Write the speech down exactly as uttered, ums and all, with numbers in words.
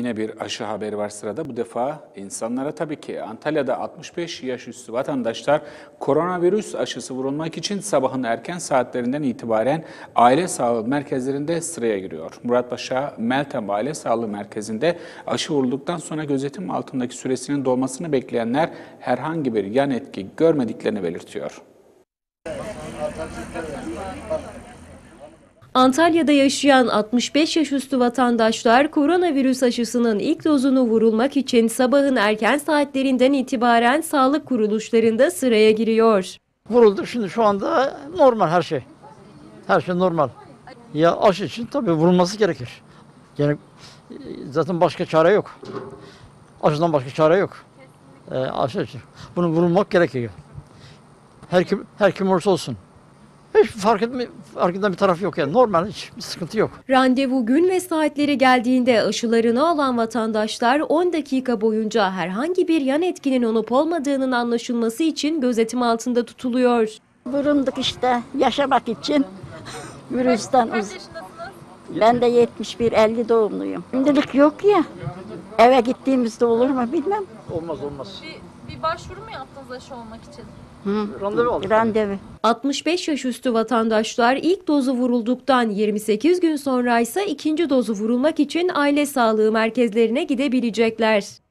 Yine bir aşı haberi var sırada. Bu defa insanlara tabii ki. Antalya'da altmış beş yaş üstü vatandaşlar koronavirüs aşısı vurulmak için sabahın erken saatlerinden itibaren aile sağlığı merkezlerinde sıraya giriyor. Muratpaşa Meltem Aile Sağlığı Merkezi'nde aşı vurulduktan sonra gözetim altındaki süresinin dolmasını bekleyenler herhangi bir yan etki görmediklerini belirtiyor. Antalya'da yaşayan altmış beş yaş üstü vatandaşlar koronavirüs aşısının ilk dozunu vurulmak için sabahın erken saatlerinden itibaren sağlık kuruluşlarında sıraya giriyor. Vuruldu, şimdi şu anda normal her şey. Her şey normal. Ya aşı için tabii vurulması gerekir. Yani zaten başka çare yok. Aşıdan başka çare yok. Ee, aşı için. Bunu vurulmak gerekiyor. Her kim, her kim olursa olsun. Hiç fark etme, fark eden bir taraf yok yani. Normal, hiç bir sıkıntı yok. Randevu gün ve saatleri geldiğinde aşılarını alan vatandaşlar on dakika boyunca herhangi bir yan etkinin olup olmadığının anlaşılması için gözetim altında tutuluyor. Vurunduk işte yaşamak için virüsten uz. Ben de yetmiş bir elli doğumluyum. Şimdilik yok ya. Eve gittiğimizde olur mu bilmem. Olmaz olmaz. Bir, bir başvuru mu yaptınız aşı olmak için? Hı. Randevu aldık. Randevu. altmış beş yaş üstü vatandaşlar ilk dozu vurulduktan yirmi sekiz gün sonra ise ikinci dozu vurulmak için aile sağlığı merkezlerine gidebilecekler.